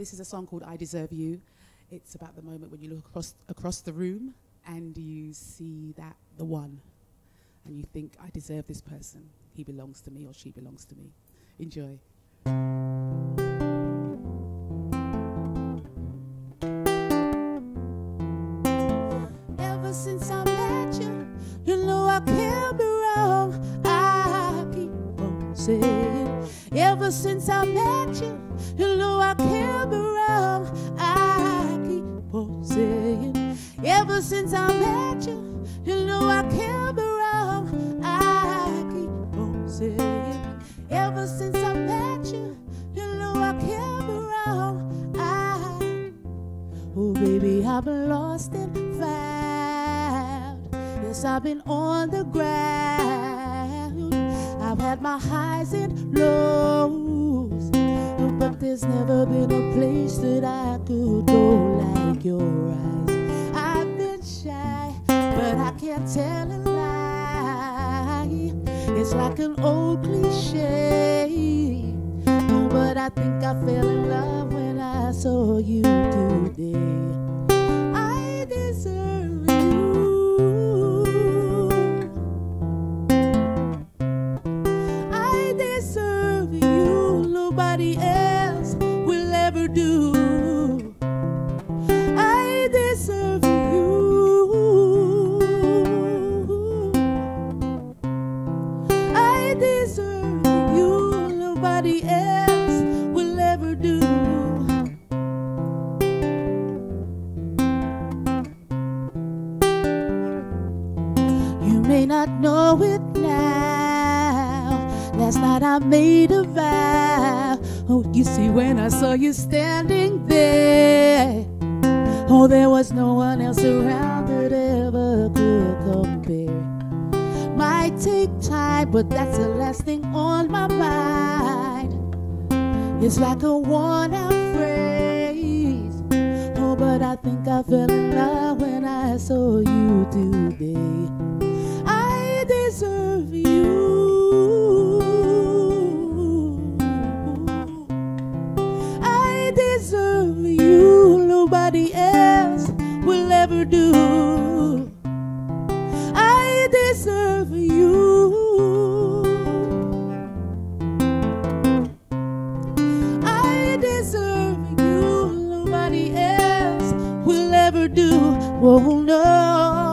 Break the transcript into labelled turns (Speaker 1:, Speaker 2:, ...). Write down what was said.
Speaker 1: This is a song called I Deserve You. It's about the moment when you look across the room and you see that the one, and you think, I deserve this person. He belongs to me or she belongs to me. Enjoy. Ever since I met you, you know I can't be wrong. I keep on saying, ever since I met you, you know I can't be wrong. I keep on saying, ever since I met you, you know I can't be wrong. I keep on saying, ever since I met you, you know I can't be wrong. Oh baby, I've been lost and found. Yes, I've been on the ground. I've had my highs and lows, but there's never been a place that I could go like your eyes. I've been shy, but I can't tell a lie. It's like an old cliche. Oh, but I think I fell in love when I saw you today. I deserve you. I deserve you. Nobody else will ever do. I deserve you. I deserve you. Nobody else will ever do. You may not know it now. Last night I made a vow. Oh, you see, when I saw you standing there, oh, there was no one else around that ever could compare. Might take time, but that's the last thing on my mind. It's like a worn-out phrase. Oh, but I think I fell in love when I saw you today. I deserve you. I deserve you. Nobody else will ever do. I deserve you. I deserve you. Nobody else will ever do. Oh no.